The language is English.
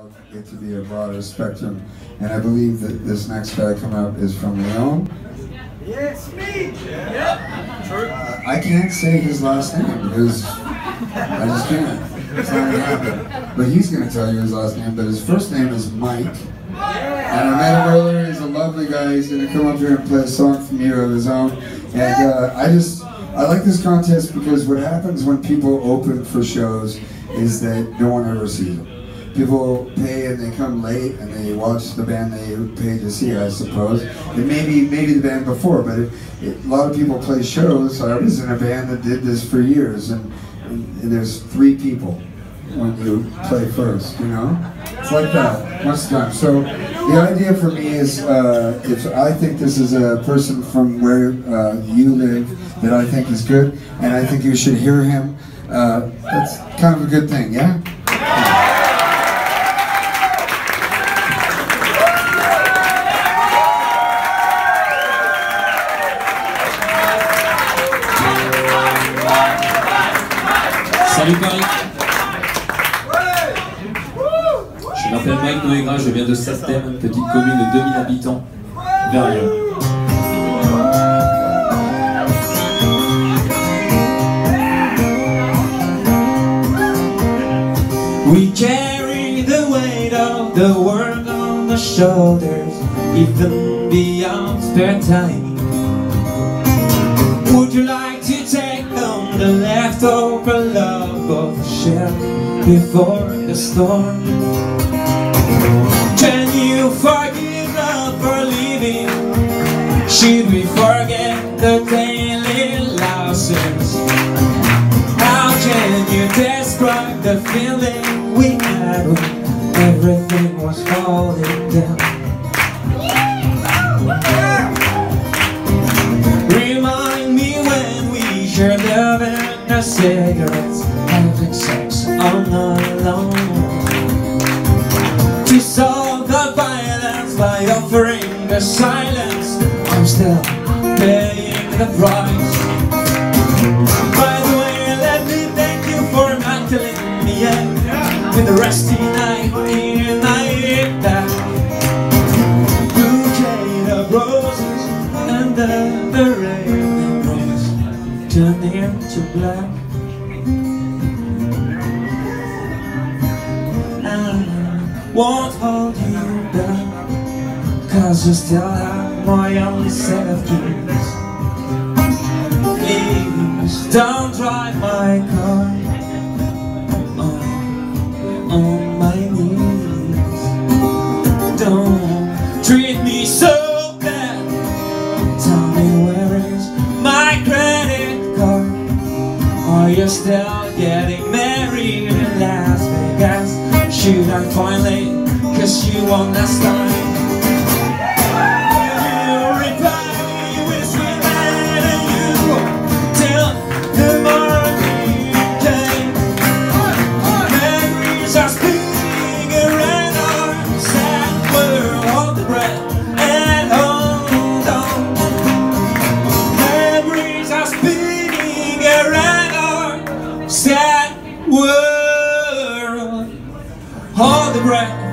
get to be a broader spectrum, and I believe that this next guy coming up is from Leon. Yes, me! Yeah. True. I can't say his last name because I just can't. It's not gonna happen. But he's gonna tell you his last name, but his first name is Mike. And I met him earlier, he's a lovely guy. He's gonna come up here and play a song for me of his own. And I like this contest because what happens when people open for shows is that no one ever sees them. People pay and they come late and they watch the band they pay to see, I suppose. And maybe the band before, but a lot of people play shows. I was in a band that did this for years, and there's 3 people when you play first, you know? It's like that, most of the time. So the idea for me is, if I think this is a person from where you live that I think is good, and I think you should hear him, that's kind of a good thing, yeah? Salut Paris. Je m'appelle Mike Noégra, je viens de Septem, une petite commune de 2000 habitants, vers Lyon. We carry the weight of the world on the shoulders, even beyond spare time. Would you like to take on the leftover love of the shell before the storm? Can you forgive love for leaving? Should we forget the daily losses? How can you describe the feeling we had when everything was falling down? Remind me when we shared love and our cigarettes, having sex all night long, to solve the violence by offering the silence. I'm still paying the price. By the way, let me thank you for not killing me yet with the rusty knife in my back. Bouquet of roses and the rain rose turning into black. Won't hold you back, cause you still have my only set of keys. Please don't drive my car on my knees. Don't treat me so bad. Tell me where is my credit card? Are you still getting married in Las Vegas? Should I finally kiss you one last time? Will you reply with sweet light and you till the morning came? Memories are spinning around our sad world. Hold the breath and hold on. Memories are spinning around our sad world. Hold the breath